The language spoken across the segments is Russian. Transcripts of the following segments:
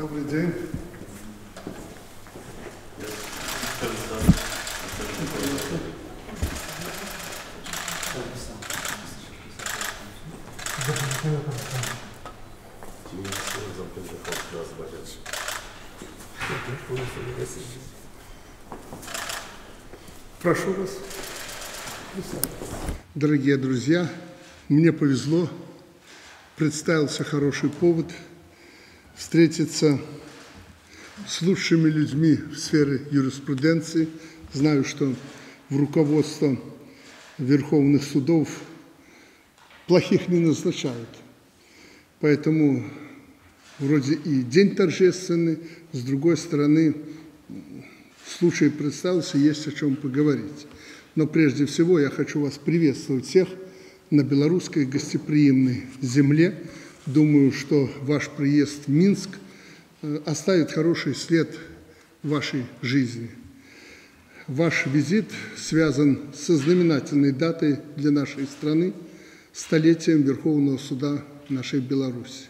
Добрый день. Прошу вас. Дорогие друзья, мне повезло, представился хороший повод встретиться с лучшими людьми в сфере юриспруденции. Знаю, что в руководство верховных судов плохих не назначают. Поэтому вроде и день торжественный, с другой стороны, случай представился, есть о чем поговорить. Но прежде всего я хочу вас приветствовать всех на белорусской гостеприимной земле. Думаю, что ваш приезд в Минск оставит хороший след в вашей жизни. Ваш визит связан со знаменательной датой для нашей страны, столетием Верховного суда нашей Беларуси.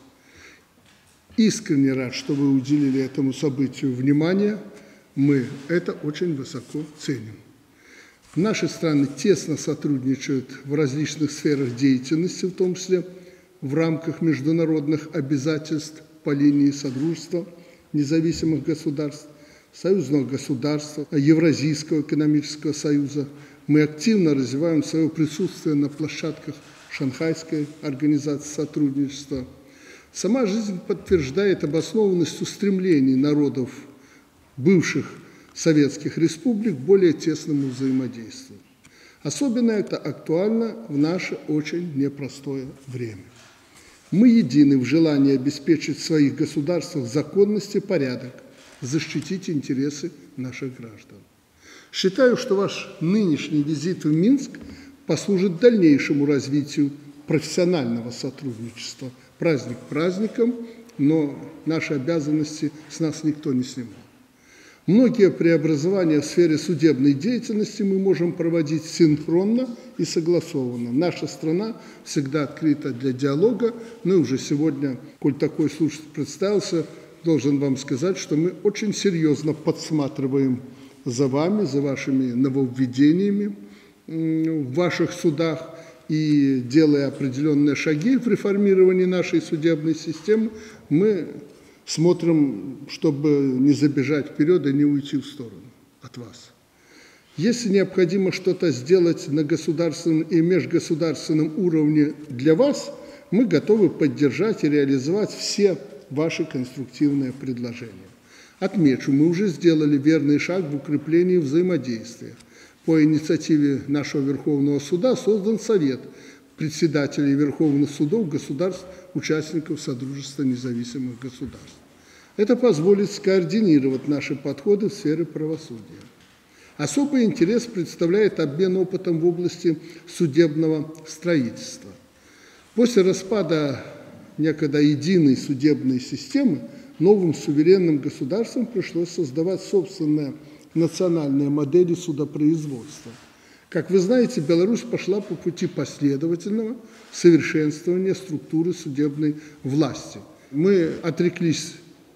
Искренне рад, что вы уделили этому событию внимание. Мы это очень высоко ценим. Наши страны тесно сотрудничают в различных сферах деятельности, в том числе в рамках международных обязательств по линии Содружества независимых государств, союзного государства, Евразийского экономического союза. Мы активно развиваем свое присутствие на площадках Шанхайской организации сотрудничества. Сама жизнь подтверждает обоснованность устремлений народов бывших советских республик к более тесному взаимодействию. Особенно это актуально в наше очень непростое время. Мы едины в желании обеспечить в своих государствах законность и порядок, защитить интересы наших граждан. Считаю, что ваш нынешний визит в Минск послужит дальнейшему развитию профессионального сотрудничества. Праздник праздником, но наши обязанности с нас никто не снимал. Многие преобразования в сфере судебной деятельности мы можем проводить синхронно и согласованно. Наша страна всегда открыта для диалога, но уже сегодня, коль такой случай представился, должен вам сказать, что мы очень серьезно подсматриваем за вами, за вашими нововведениями в ваших судах и делая определенные шаги в реформировании нашей судебной системы, мы смотрим, чтобы не забежать вперед и не уйти в сторону от вас. Если необходимо что-то сделать на государственном и межгосударственном уровне для вас, мы готовы поддержать и реализовать все ваши конструктивные предложения. Отмечу, мы уже сделали верный шаг в укреплении взаимодействия. По инициативе нашего Верховного суда создан Совет председателей Верховных судов государств, участников Содружества независимых государств. Это позволит скоординировать наши подходы в сфере правосудия. Особый интерес представляет обмен опытом в области судебного строительства. После распада некогда единой судебной системы новым суверенным государствам пришлось создавать собственные национальные модели судопроизводства. Как вы знаете, Беларусь пошла по пути последовательного совершенствования структуры судебной власти. Мы отреклись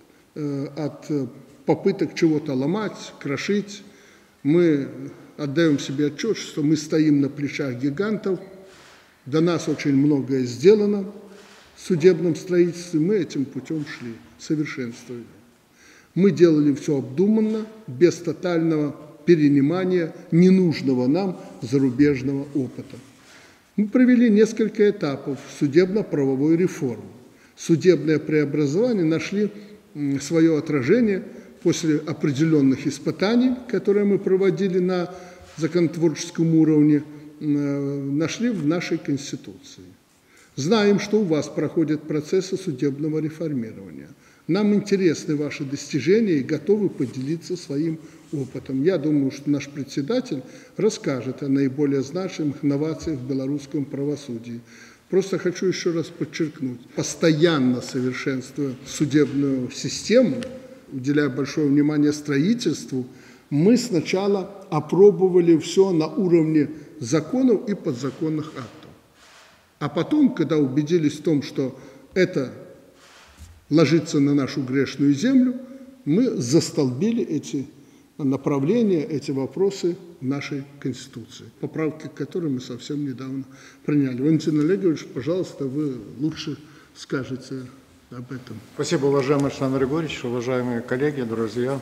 от попыток чего-то ломать, крошить. Мы отдаем себе отчет, что мы стоим на плечах гигантов. До нас очень многое сделано в судебном строительстве. Мы этим путем шли, совершенствовали. Мы делали все обдуманно, без тотального перенимания ненужного нам зарубежного опыта. Мы провели несколько этапов судебно-правовой реформы. Судебные преобразования нашли свое отражение после определенных испытаний, которые мы проводили на законотворческом уровне, нашли в нашей Конституции. Знаем, что у вас проходят процессы судебного реформирования. Нам интересны ваши достижения и готовы поделиться своим опытом. Я думаю, что наш председатель расскажет о наиболее значимых инновациях в белорусском правосудии. Просто хочу еще раз подчеркнуть, постоянно совершенствуя судебную систему, уделяя большое внимание строительству, мы сначала опробовали все на уровне законов и подзаконных актов. А потом, когда убедились в том, что это ложится на нашу грешную землю, мы застолбили эти направления, эти вопросы в нашей Конституции, поправки к которой мы совсем недавно приняли. Валентин Олегович, пожалуйста, вы лучше скажете об этом. Спасибо, уважаемый Александр Григорьевич, уважаемые коллеги, друзья.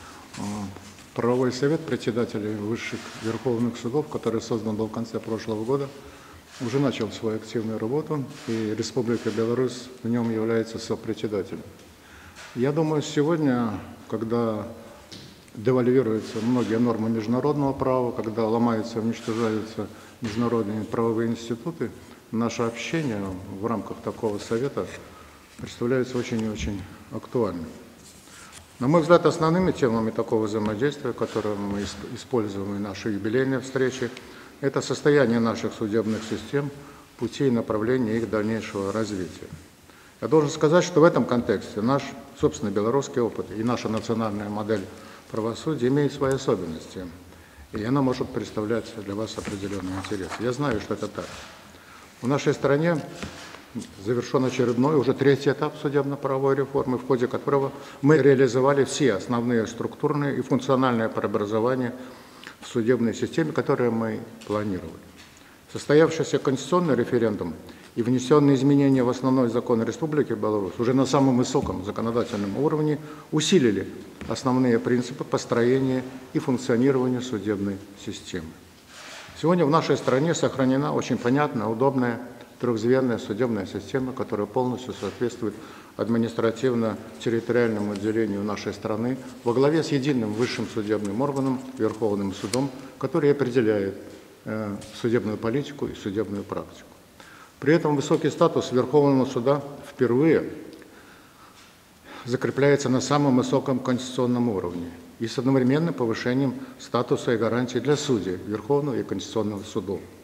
Правовой совет председателей высших верховных судов, который создан был в конце прошлого года, уже начал свою активную работу, и Республика Беларусь в нем является сопредседателем. Я думаю, сегодня, когда девальвируются многие нормы международного права, когда ломаются, уничтожаются международные правовые институты, наше общение в рамках такого совета представляется очень и очень актуальным. На мой взгляд, основными темами такого взаимодействия, которые мы используем в нашей юбилейной встрече, это состояние наших судебных систем, пути и направления их дальнейшего развития. Я должен сказать, что в этом контексте наш, собственно, белорусский опыт и наша национальная модель правосудия имеет свои особенности, и она может представлять для вас определенный интерес. Я знаю, что это так. В нашей стране завершен очередной, уже третий этап судебно-правовой реформы, в ходе которого мы реализовали все основные структурные и функциональные преобразования в судебной системе, которые мы планировали. Состоявшийся конституционный референдум и внесенные изменения в основной закон Республики Беларусь уже на самом высоком законодательном уровне усилили основные принципы построения и функционирования судебной системы. Сегодня в нашей стране сохранена очень понятная, удобная, трехзвенная судебная система, которая полностью соответствует административно-территориальному отделению нашей страны во главе с единым высшим судебным органом, Верховным судом, который определяет судебную политику и судебную практику. При этом высокий статус Верховного суда впервые закрепляется на самом высоком конституционном уровне и с одновременным повышением статуса и гарантий для судей Верховного и Конституционного судов.